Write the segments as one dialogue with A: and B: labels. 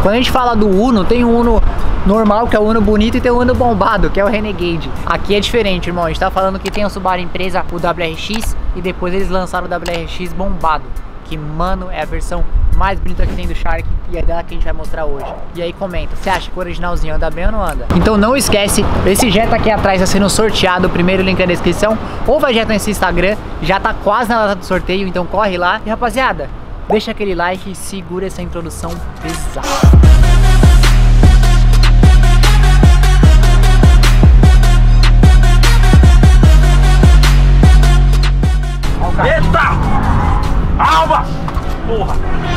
A: Quando a gente fala do Uno, tem um Uno normal, que é o Uno bonito, e tem o Uno bombado, que é o Renegade. Aqui é diferente, irmão. A gente tá falando que tem o Subaru Impreza, o WRX, e depois eles lançaram o WRX bombado, que, mano, é a versão mais bonita que tem do Shark, e é dela que a gente vai mostrar hoje. E aí comenta, você acha que o originalzinho anda bem ou não anda? Então não esquece, esse Jetta aqui atrás tá sendo sorteado, o primeiro link na descrição, ou vai Jetta nesse Instagram, já tá quase na data do sorteio, então corre lá. E rapaziada, deixa aquele like e segura essa introdução pesada.
B: Eita! Alba! Porra!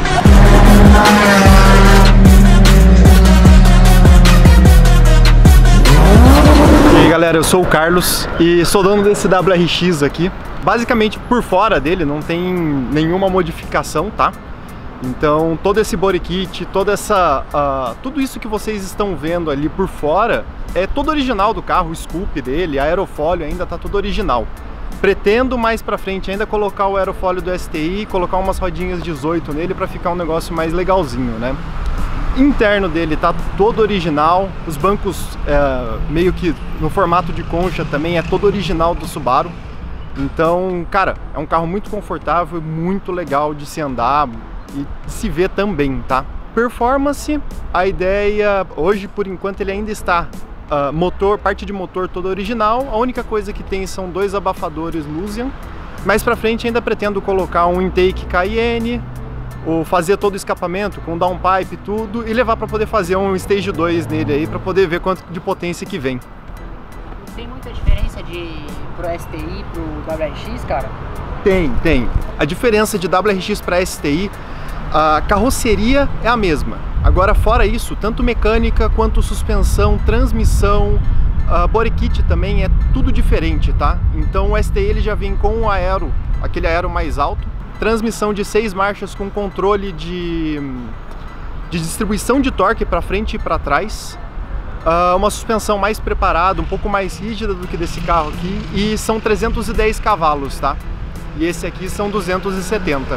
C: E aí galera, eu sou o Carlos e sou dono desse WRX aqui. Basicamente por fora dele não tem nenhuma modificação, tá? Então todo esse body kit, toda essa, tudo isso que vocês estão vendo ali por fora é todo original do carro, o scoop dele, aerofólio ainda tá tudo original. Pretendo mais pra frente ainda colocar o aerofólio do STI, colocar umas rodinhas 18 nele pra ficar um negócio mais legalzinho, né? Interno dele tá todo original, os bancos meio que no formato de concha também é todo original do Subaru. Então, cara, é um carro muito confortável, muito legal de se andar e se ver também, tá? Performance, a ideia hoje por enquanto ele ainda está motor, parte de motor toda original. A única coisa que tem são dois abafadores Lusian. Mais pra frente ainda pretendo colocar um intake Cayenne, ou fazer todo o escapamento com downpipe e tudo, e levar para poder fazer um Stage 2 nele aí, para poder ver quanto de potência que vem.
A: Tem muita diferença pro STI, pro WRX, cara?
C: Tem. A diferença de WRX para STI, a carroceria é a mesma. Agora, fora isso, tanto mecânica quanto suspensão, transmissão, body kit também é tudo diferente, tá? Então o STI ele já vem com o aero, aquele aero mais alto, transmissão de 6 marchas com controle de distribuição de torque para frente e para trás, uma suspensão mais preparada, um pouco mais rígida do que desse carro aqui, e são 310 cavalos, tá? E esse aqui são 270.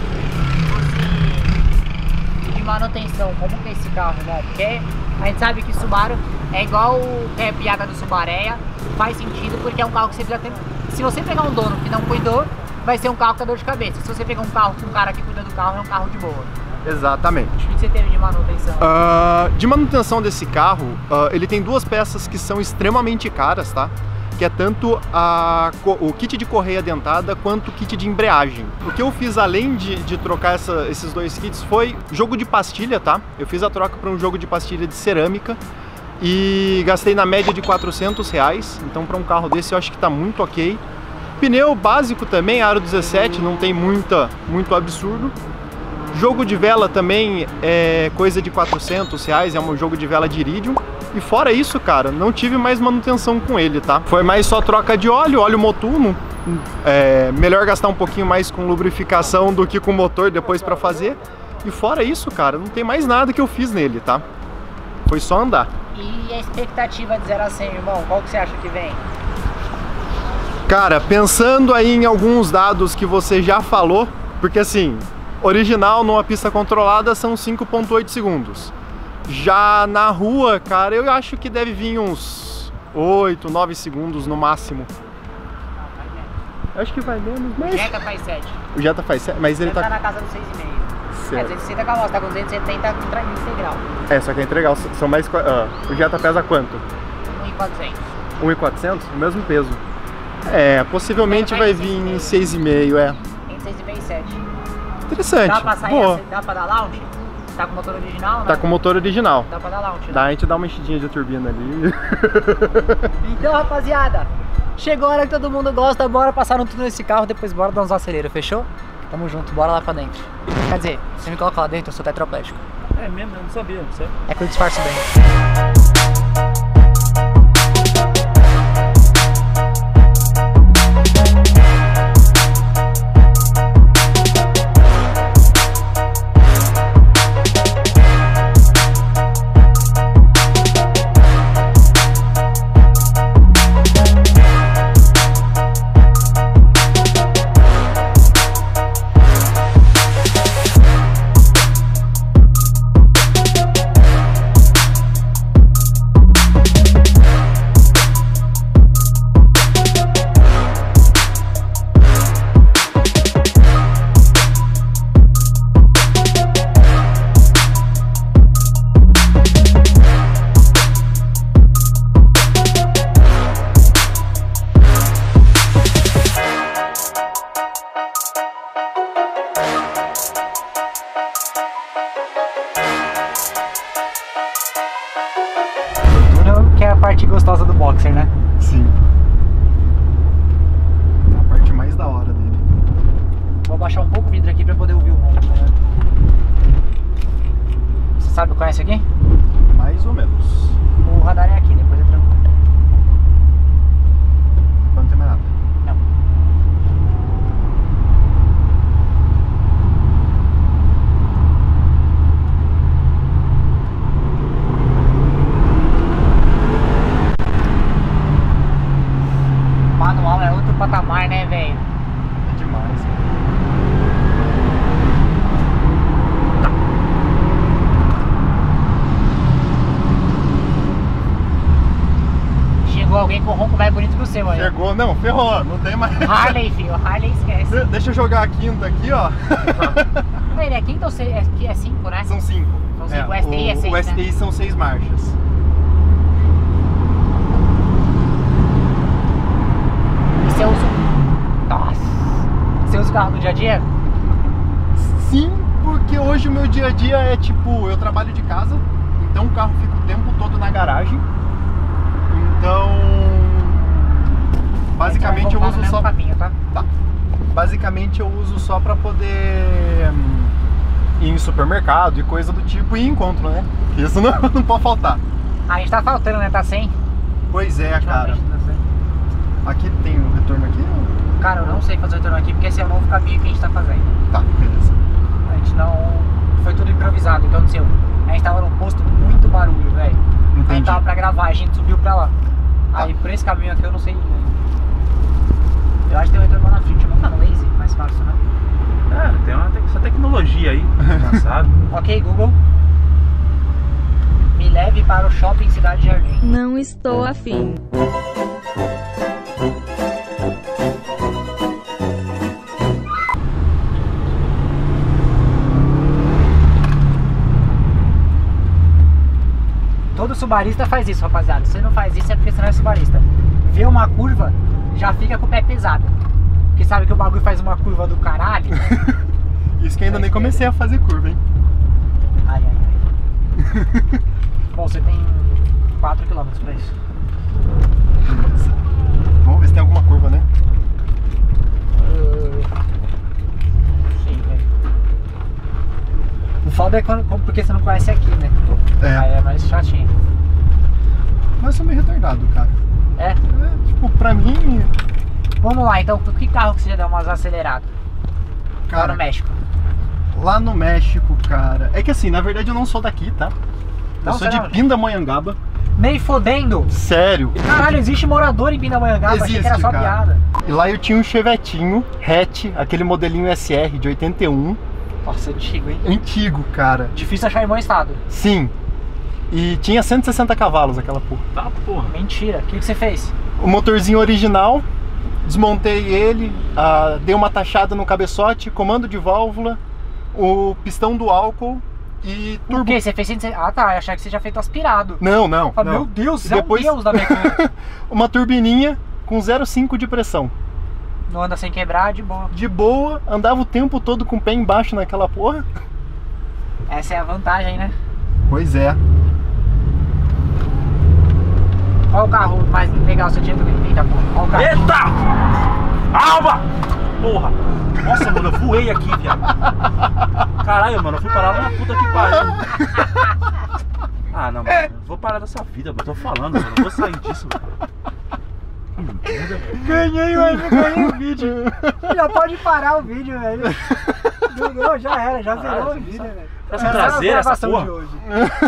A: Manutenção, como que é esse carro, né? Porque a gente sabe que Subaru é igual a piada do Subareia, faz sentido porque é um carro que você precisa ter. Se você pegar um dono que não cuidou, vai ser um carro que dá dor de cabeça. Se você pegar um carro com um cara que cuida do carro, é um carro de boa.
C: Exatamente.
A: O que você teve de manutenção?
C: De manutenção desse carro, ele tem duas peças que são extremamente caras, tá? Que é tanto o kit de correia dentada quanto o kit de embreagem. O que eu fiz além de trocar esses dois kits foi jogo de pastilha, tá? Eu fiz a troca para um jogo de pastilha de cerâmica e gastei na média de R$400, então para um carro desse eu acho que tá muito ok. Pneu básico também, aro 17, não tem muito absurdo. Jogo de vela também é coisa de R$400, é um jogo de vela de iridium. E fora isso, cara, não tive mais manutenção com ele, tá? Foi mais só troca de óleo motor. Melhor gastar um pouquinho mais com lubrificação do que com motor depois pra fazer. E fora isso, cara, não tem mais nada que eu fiz nele, tá? Foi só andar.
A: E a expectativa de 0 a 100, irmão, qual que você acha que vem?
C: Cara, pensando aí em alguns dados que você já falou, porque assim, original numa pista controlada são 5,8 segundos. Já na rua, cara, eu acho que deve vir uns 8, 9 segundos no máximo. Acho que vai menos, mas...
A: O Jetta faz 7.
C: O Jetta faz 7, mas ele
A: tá na casa dos 6,5. É, 260 cavalos, tá com 270 integral.
C: Só que a integral são mais... o Jetta pesa quanto?
A: 1.400.
C: 1.400? O mesmo peso. Possivelmente vai vir em 6,5,
A: Entre 6,5 e 7.
C: Interessante.
A: Dá pra sair, dá pra dar launch? Tá com motor original, né?
C: Tá com motor original.
A: Dá pra dar launch, né?
C: Dá, a gente dá uma enchidinha de turbina ali.
A: Então, rapaziada, chegou a hora que todo mundo gosta, bora passar no túnel desse carro, depois bora dar uns aceleros, fechou? Tamo junto, bora lá pra dentro. Quer dizer, você me coloca lá dentro, eu sou tetraplégico.
B: É mesmo? Eu não sabia, não sei.
A: É que eu disfarço bem. parte gostosa do Boxer, né?
C: Sim. É a parte mais da hora dele.
A: Vou abaixar um pouco o vidro aqui pra poder ouvir o ronco, né? Você sabe, conhece aqui?
C: Mais ou menos.
A: O radar é aqui, depois é tranquilo.
C: Não tem mais nada.
A: Não. Manual é outro patamar, né, velho?
C: É demais.
A: Chegou alguém com ronco mais bonito que o seu aí.
C: Chegou, não, ferrou, não tem mais.
A: Harley, filho, Harley esquece.
C: Deixa eu jogar a quinta aqui, ó.
A: Ele é quinta ou seis? É 5, né?
C: São 5.
A: São cinco. O STI é seis,
C: O STI
A: né?
C: são 6 marchas.
A: E você usa... Nossa! Você usa o carro no dia a dia?
C: Sim, porque hoje o meu dia a dia é tipo, eu trabalho de casa, então o carro fica o tempo todo na garagem. Então, basicamente eu uso só...
A: caminho, tá?
C: Tá. Basicamente eu uso só pra poder ir em supermercado e coisa do tipo e encontro, né? Isso não pode faltar.
A: A gente tá faltando, né? Tá sem?
C: Pois é, cara.
A: Ultimamente tá sem.
C: Aqui tem um retorno aqui?
A: Cara, eu não sei fazer o retorno aqui porque esse é o novo caminho que a gente tá fazendo.
C: Tá, beleza.
A: A gente não... Foi tudo improvisado, então não sei. A gente tava num posto muito barulho, velho. A gente
C: Entendi.
A: tava pra gravar, a gente subiu pra lá.
C: Tá.
A: Aí por esse caminho aqui eu não sei. Eu acho que tem um retorno lá na frente. Vamos lá no Waze, mais fácil, né?
B: É, tem essa tecnologia aí, sabe?
A: Ok, Google. Me leve para o shopping Cidade Jardim.
D: Não estou afim.
A: Todo subarista faz isso, rapaziada. Se você não faz isso é porque você não é subarista. Vê uma curva, já fica com o pé pesado. Porque sabe que o bagulho faz uma curva do caralho.
C: Isso que ainda nem comecei a fazer curva, hein?
A: Ai, ai, ai. Bom, você tem 4 km pra isso.
C: Vamos ver se tem alguma curva, né?
A: Sim, velho. O foda é porque você não conhece aqui, né?
C: É.
A: Aí é mais chatinho.
C: Mas eu sou meio retardado, cara.
A: É?
C: Tipo, pra mim,
A: Vamos lá, então. Que carro que você já deu umas aceleradas? Lá
C: cara,
A: no México.
C: lá no México, cara. É que assim, na verdade eu não sou daqui, tá?
A: Não,
C: Eu sou
A: você
C: de
A: não.
C: Pindamonhangaba.
A: Nem fodendo!
C: Sério.
A: Caralho, existe morador em Pindamonhangaba, achei que era
C: Existe,
A: só
C: cara.
A: piada.
C: E lá eu tinha um Chevetinho hatch, aquele modelinho SR de 81.
A: Nossa, antigo, hein?
C: Antigo, cara.
A: Difícil achar em bom estado.
C: Sim. E tinha 160 cavalos aquela porra.
B: Tá, porra.
A: Mentira. O que você fez?
C: O motorzinho original, desmontei ele, dei uma taxada no cabeçote, comando de válvula, o pistão do álcool e
A: Por
C: turbo.
A: quê? Você fez... Ah, tá. Eu achei que você já feito aspirado.
C: Não, não.
A: Ah,
C: não.
A: meu Deus,
C: E
A: você é um deus da mecânica.
C: Uma turbininha com 0,5 de pressão.
A: Não anda sem quebrar, de boa.
C: De boa, andava o tempo todo com o pé embaixo naquela porra.
A: Essa é a vantagem, né?
C: Pois é.
A: Qual o carro mais legal que você tinha do que? Eita, porra. Qual o carro?
B: Eita! Alba! Porra! Nossa, mano, eu voei aqui, viado. Caralho, mano, eu fui parar lá na puta que pariu. Ah, não, mano, eu vou parar dessa vida, mano. Eu tô falando, mano, eu vou sair disso, mano.
A: Ganhei o vídeo. Já pode parar o vídeo, velho. Não, já era, já zerou o vídeo, velho.
B: Essa traseira, essa
A: gravação
B: porra.
A: de hoje.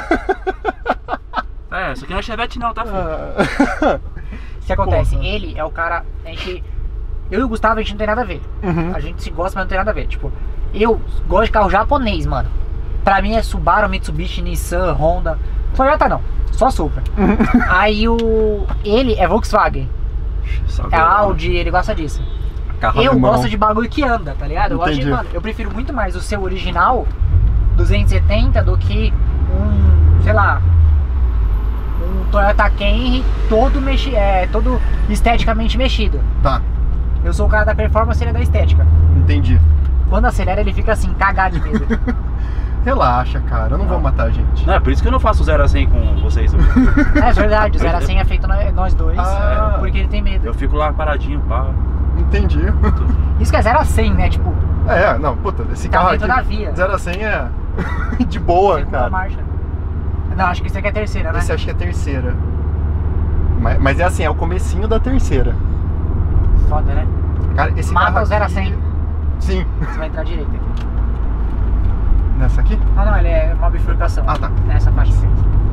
B: É, isso aqui não é Chevette não, tá, filho?
A: O que acontece?
C: Porra.
A: Ele é o cara. Eu e o Gustavo, a gente não tem nada a ver.
C: Uhum.
A: A gente se gosta, mas não tem nada a ver. Tipo, eu gosto de carro japonês, mano. Pra mim é Subaru, Mitsubishi, Nissan, Honda. Toyota não, só Supra. Aí ele é Volkswagen, é Audi, ele gosta disso.
C: Carro
A: Eu
C: alemão.
A: gosto de bagulho que anda, tá ligado? Eu gosto de,
C: Entendi.
A: mano, eu prefiro muito mais o seu original 270 do que sei lá, um Toyota Camry todo todo esteticamente mexido.
C: Tá,
A: Eu sou o cara da performance, ele é da estética.
C: entendi.
A: Quando acelera ele fica assim, cagado de medo.
C: Relaxa, cara, eu não vou matar a gente.
B: Não, é por isso que eu não faço 0 a 100 com vocês.
A: É verdade, o 0 a 100 é feito nós dois, porque ele tem medo.
B: Eu fico lá paradinho, pá.
C: Entendi.
A: Isso que é 0 a 100, né? Tipo,
C: Não, puta, esse
A: tá
C: carro
A: dentro
C: aqui,
A: da via.
C: 0 a 100 é de boa,
A: segunda
C: cara.
A: marcha. Não, acho que isso aqui é a terceira, né?
C: Esse acho que é a terceira. Mas é assim, é o comecinho da terceira.
A: Foda, né?
C: Cara, esse
A: Mata
C: carro
A: o 0 a
C: aqui-
A: 100.
C: Sim.
A: Você vai entrar direito aqui.
C: Nessa aqui?
A: Não, ele é uma bifurcação.
C: Ah, tá.
A: Nessa faixa aqui.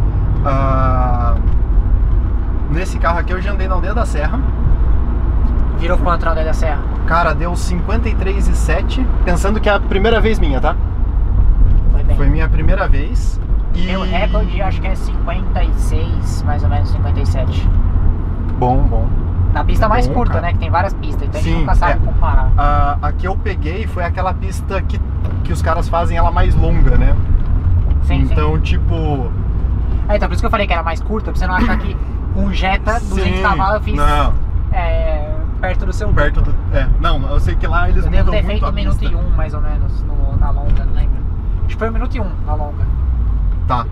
C: Nesse carro aqui eu já andei na Aldeia da Serra.
A: Virou quanto na Aldeia da Serra?
C: Cara, deu 53,7. Pensando que é a primeira vez minha, tá?
A: Foi bem.
C: Foi minha primeira vez. E...
A: Meu recorde acho que é 56, mais ou menos 57.
C: Bom.
A: Na pista mais
C: Bom,
A: curta,
C: cara.
A: né? Que tem várias pistas, então a
C: Sim,
A: gente nunca sabe comparar.
C: A que eu peguei foi aquela pista que os caras fazem ela mais longa, né?
A: Sim,
C: Então, tipo...
A: então por isso que eu falei que era mais curta, pra você não achar que um Jetta 200
C: Sim,
A: cavalos eu fiz
C: não,
A: perto do seu...
C: perto do... Não, eu sei que lá eles
A: Eu
C: mudam
A: devo ter
C: muito
A: feito
C: a
A: 1 minuto
C: pista.
A: e 1, mais ou menos, na longa, não lembro. Acho que foi 1 minuto e 1 na longa.
C: Tá.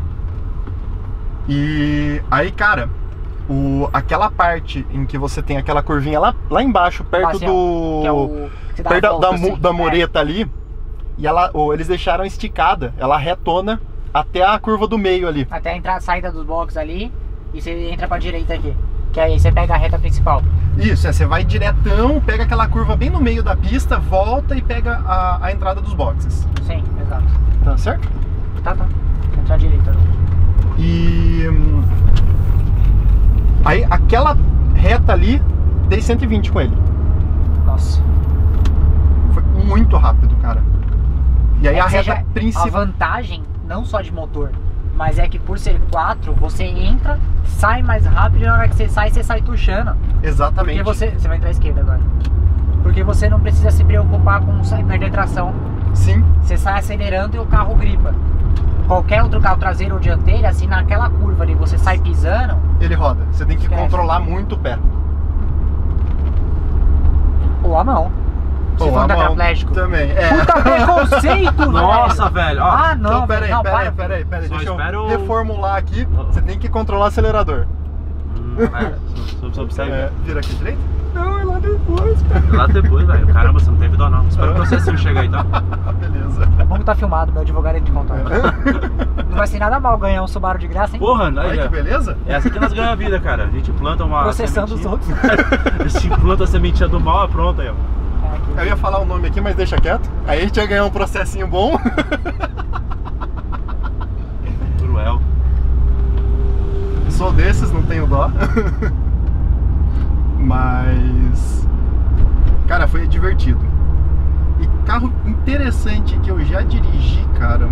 C: E aí, cara, aquela parte em que você tem aquela curvinha lá embaixo, perto
A: Bacião, que é o... que você dá a
C: perto
A: volta, assim.
C: da mureta ali, e eles deixaram esticada, ela retona até a curva do meio ali.
A: Até a entrada, saída dos boxes ali, e você entra pra direita aqui. Que aí você pega a reta principal.
C: Isso, você vai diretão, pega aquela curva bem no meio da pista, volta e pega a entrada dos boxes.
A: Sim, exato.
C: Tá certo?
A: Tá. Entrar à direita.
C: E... aí, aquela reta ali, dei 120 com ele.
A: Nossa.
C: Foi muito rápido, cara. E aí a
A: seja,
C: reta
A: a
C: principal...
A: vantagem, não só de motor, mas é que por ser 4, você entra, sai mais rápido e na hora que você sai tuchando.
C: Exatamente.
A: Porque você vai entrar à esquerda agora. Porque você não precisa se preocupar com perder tração.
C: Sim.
A: Você sai acelerando e o carro gripa. Qualquer outro carro traseiro ou dianteiro, assim, naquela curva ali, você sai pisando...
C: Ele roda. Você tem que
A: Esquece.
C: controlar muito o pé.
A: Ou a mão. Se
C: Ou
A: for
C: a mão
A: tetraplégico.
C: também.
A: Puta preconceito,
B: Nossa, velho. Ó,
A: Ah, não.
C: Então, peraí.
B: Só
C: Deixa eu
B: espero-
C: reformular aqui. Você tem que controlar o acelerador.
B: Só observa.
C: Vira aqui direito?
A: Não, é lá depois, cara.
B: Lá depois, velho. Caramba, você não teve dó não. Espero o processinho chegar aí, tá?
C: Beleza.
A: É bom que tá filmado, meu advogado ele te conta. Não vai ser nada mal ganhar um Subaru de graça, hein?
B: Porra, aí,
C: Olha que beleza.
B: é assim que nós ganhamos a vida, cara. A gente planta uma
A: Processando os
B: sementinha.
A: outros.
B: A gente planta a sementinha do mal, é pronto aí, ó.
C: Eu ia falar o nome aqui, mas deixa quieto. Aí a gente ia ganhar um processinho bom.
B: Cruel.
C: Sou desses, não tenho dó. Mas... cara, foi divertido. E carro interessante que eu já dirigi, cara...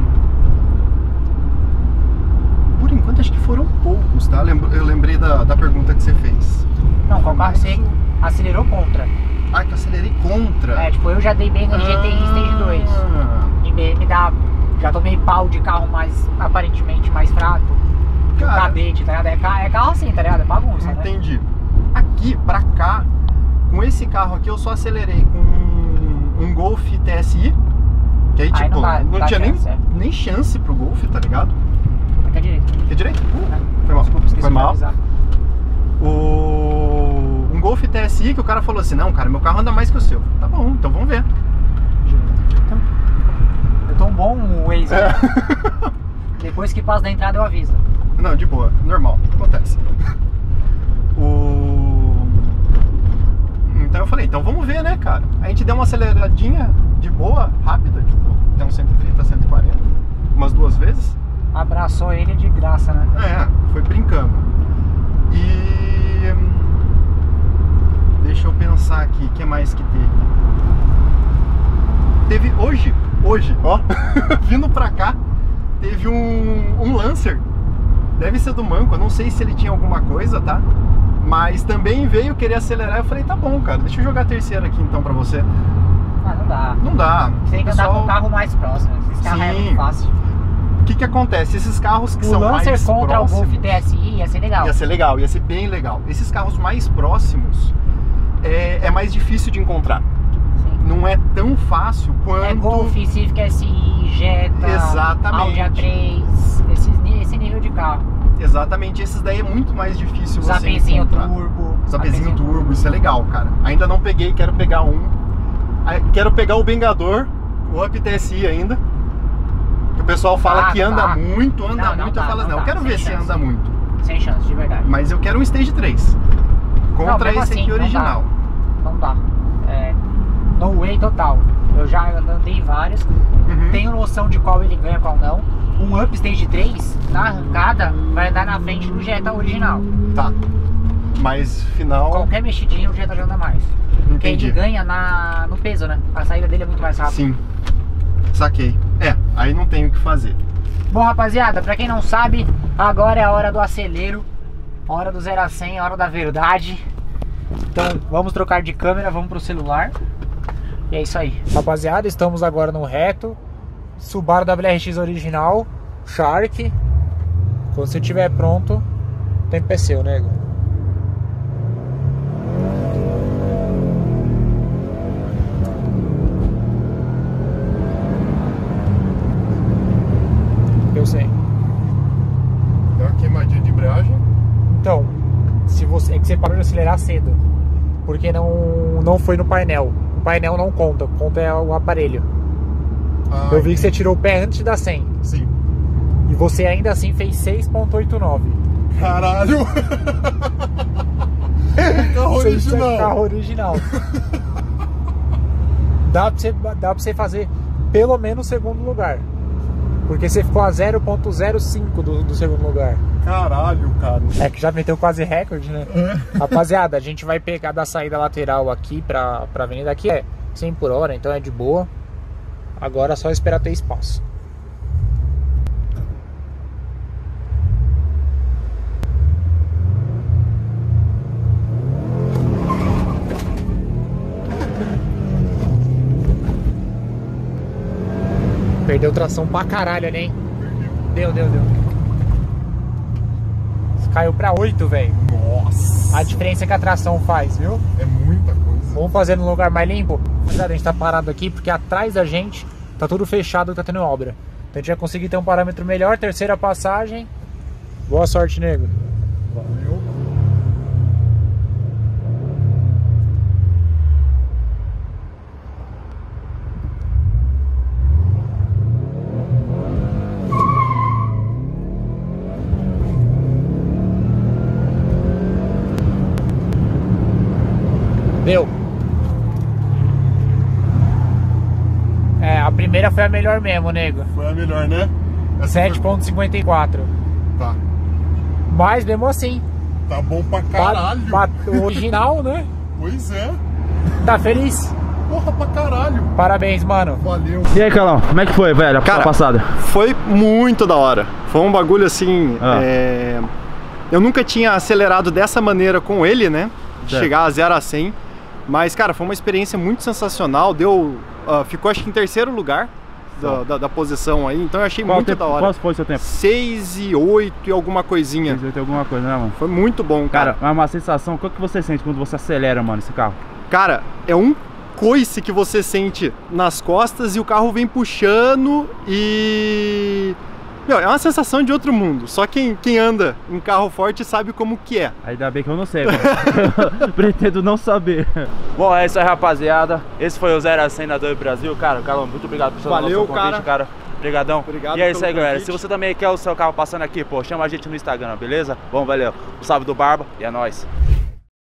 C: por enquanto acho que foram poucos, tá? Eu lembrei da pergunta que você fez.
A: Não, qual carro você acelerou contra?
C: Ah, que eu acelerei contra.
A: É, tipo, eu já dei bem no GTI Stage 2. Em BMW, já tomei pau de carro mais, aparentemente, mais fraco.
C: Cara,
A: Cadete, tá ligado? É carro assim, tá ligado? É bagunça, né?
C: entendi. Aqui, pra cá, com esse carro aqui, eu só acelerei com um Golf TSI. Que aí,
A: Aí
C: tipo,
A: não dá
C: tinha
A: chance,
C: nem chance pro Golf, tá ligado?
A: Aqui à direita.
C: Aqui direito?
A: É.
C: Foi mal.
A: Desculpa, esqueci
C: Foi
A: de
C: mal.
A: avisar.
C: Um Golf TSI que o cara falou assim, não, cara, meu carro anda mais que o seu. Tá bom, então vamos ver.
A: Eu tô um bom Waze,
C: É.
A: né? Depois que passa da entrada eu aviso.
C: Não, de boa, normal, acontece. Então eu falei, então vamos ver, né, cara? A gente deu uma aceleradinha de boa, rápida, tipo, deu uns 130, 140, umas 2 vezes.
A: Abraçou ele de graça, né?
C: É, foi brincando. E... deixa eu pensar aqui, o que mais que teve? Teve hoje, ó, vindo pra cá, teve um Lancer. Deve ser do Manco, eu não sei se ele tinha alguma coisa, tá? Mas também veio querer acelerar, eu falei, tá bom, cara, deixa eu jogar a terceira aqui então pra você.
A: Ah, não dá.
C: Não dá.
A: Você tem que andar com o carro mais próximo. Esse carro é
C: Sim.
A: muito fácil.
C: O que que acontece? Esses carros que
A: O
C: são
A: Lancer
C: mais
A: contra
C: próximos,
A: o Golf TSI ia ser legal.
C: ia ser legal, ia ser bem legal. Esses carros mais próximos é mais difícil de encontrar.
A: Sim.
C: não é tão fácil quanto...
A: É Golf, Civic SI, Jetta,
C: Exatamente.
A: Audi A3, esse nível de carro.
C: Exatamente, esses daí é muito mais difícil você
A: Zapezinho
C: encontrar.
A: turbo.
C: Zapezinho turbo, isso é legal, cara. Ainda não peguei, quero pegar um. Quero pegar o Bengador, o Up TSI ainda. Que o pessoal fala que anda muito, eu falo não, eu quero ver se anda muito.
A: Sem chance, de verdade.
C: Mas eu quero um Stage 3. Contra esse
A: assim,
C: aqui original.
A: Não dá. No way total. Eu já andei vários. Tenho noção de qual ele ganha, qual não. Um Up Stage 3, na arrancada, vai andar na frente do Jetta original.
C: Tá. Mas final...
A: Qualquer mexidinha o Jetta já anda mais. Porque ele ganha no peso, né? A saída dele é muito mais rápida.
C: Sim. Saquei. Aí não tem o que fazer.
A: Bom, rapaziada, pra quem não sabe, agora é a hora do acelero. A hora do 0 a 100, a hora da verdade. Então vamos trocar de câmera, vamos pro celular. E é isso aí. Rapaziada, estamos agora no reto. Subaru WRX original, Shark. Quando você estiver pronto, o tempo é seu, nego. Eu sei.
C: Deu uma queimadinha de embreagem?
A: Então, se você, é que você parou de acelerar cedo. Porque não foi no painel. O painel não conta, conta é o aparelho. Eu vi que você tirou o pé antes da 100.
C: Sim.
A: E você ainda assim fez 6.89.
C: Caralho! Carro original.
A: Carro original. Dá pra você fazer pelo menos segundo lugar. Porque você ficou a 0.05 do segundo lugar.
C: Caralho, cara.
A: É que já meteu quase recorde, né? Rapaziada, a gente vai pegar da saída lateral aqui pra avenida. Aqui é 100 por hora, então é de boa. Agora é só esperar ter espaço. Perdeu tração pra caralho ali, hein? Deu. Caiu pra 8, velho.
C: Nossa!
A: A diferença que a tração faz, viu?
C: É muita coisa.
A: Vamos fazer num lugar mais limpo? A gente tá parado aqui porque atrás da gente tá tudo fechado e tá tendo obra. Então a gente vai conseguir ter um parâmetro melhor. Terceira passagem. Boa sorte, nego.
C: Valeu.
A: Deu. A primeira foi a melhor mesmo, nego.
C: Foi a melhor, né?
A: 7.54.
C: Tá.
A: Mas mesmo assim.
C: Tá bom pra caralho.
A: O original, né?
C: Pois é.
A: Tá feliz?
C: Porra, pra caralho.
A: Parabéns, mano.
C: Valeu.
B: E aí, Calão, como é que foi, velho, a passada?
C: Foi muito da hora. Foi um bagulho assim... Eu nunca tinha acelerado dessa maneira com ele, né? De chegar a 0 a 100. Mas, cara, foi uma experiência muito sensacional. Ficou, acho que em terceiro lugar da posição aí. Então eu achei muito da hora.
B: Qual foi o seu tempo?
C: 6 e 8 e alguma coisinha.
B: 6 e 8 e alguma coisa, né, mano?
C: Foi muito bom, cara.
B: Cara, é uma sensação. Qual que você sente quando você acelera, mano, esse carro?
C: Cara, é um coice que você sente nas costas e o carro vem puxando e... Meu, é uma sensação de outro mundo. Só quem anda em carro forte sabe como que é.
B: Ainda bem que eu não sei, mano. Pretendo não saber. Bom, é isso aí, rapaziada. Esse foi o 0 a 100 na Dub Brasil. Cara, Calão, muito obrigado por seu convite, cara. Obrigadão.
C: Obrigado.
B: E é isso aí, galera. Se você também quer o seu carro passando aqui, pô, chama a gente no Instagram, beleza? Bom, valeu. O salve do Barba e é nóis.